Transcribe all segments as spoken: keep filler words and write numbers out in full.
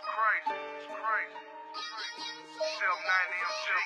crazy, it's crazy. seven ninety M G,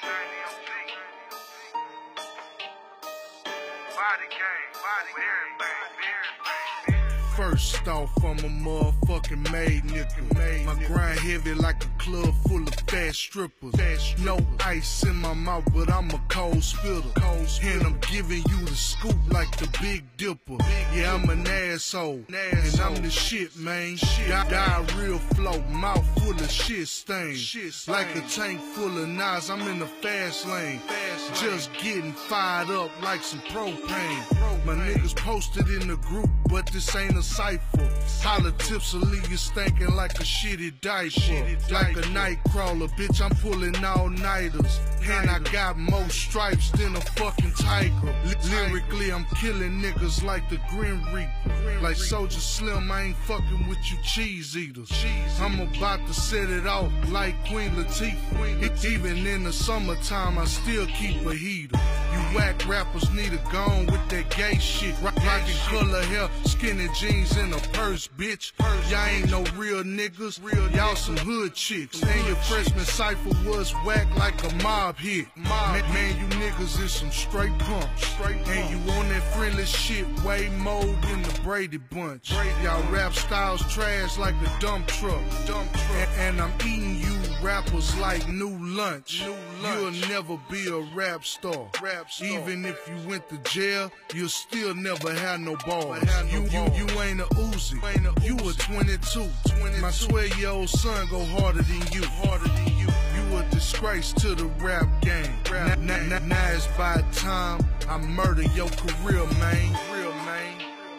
body gang, body gang, everything. First off, I'm a motherfucking made nigga. My grind heavy like a club full of fast strippers. No ice in my mouth, but I'm a cold spitter. And I'm giving you the scoop like the Big Dipper. Yeah, I'm an asshole, and I'm the shit, man. Diarrhea flow, mouth full of shit stains. Like a tank full of knives, I'm in the fast lane. Just getting fired up like some propane. My niggas posted in the group, but this ain't a cipher. Holla tips will leave you stinking like a shitty diaper. Like a night crawler, bitch, I'm pulling all-nighters. And I got more stripes than a fucking tiger. Lyrically, I'm killing niggas like the Grim Reaper. Like Soldier Slim, I ain't fucking with you cheese eaters. I'm about to set it off like Queen Latifah. Even in the summertime, I still keep a heater. You whack rappers need to go on with that gay shit. Rockin' color hair, skinny jeans, and a purse, bitch. Y'all ain't no real niggas, y'all some hood chicks. And your freshman cypher was whack like a mob hit. Man, man, you niggas is some straight punks. And you on that friendly shit way more than the Brady Bunch. Y'all rap styles trash like a dump truck. And, and I'm eating you rappers like new lunch. You'll never be a rap star. Even if you went to jail, you'll still never have no balls. You, you, you ain't a Uzi, you a twenty-two. My twelve-year-old son go harder than you. Harder than you. You a disgrace to the rap game. Now, now, now, now it's by time I murder your career, man. Real man.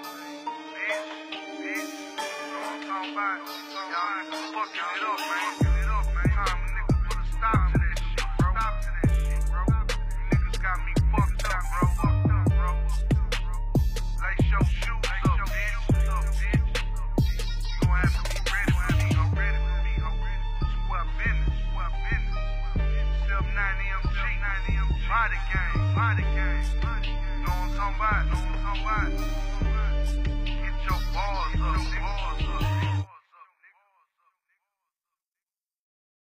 Y'all ain't fucking it up, man. It up, man. Time a nigga put a stop to that shit, bro. Stop to that shit, bro. You niggas got me fucked up, bro. Fucked up, bro. Lace your shoes up, bitch. You gon' have to be ready for me, ho. Ready for me, ho. Square business, square business. seven ninety M G, body gang, body gang. Know what I'm talking about? Know what I'm talking about?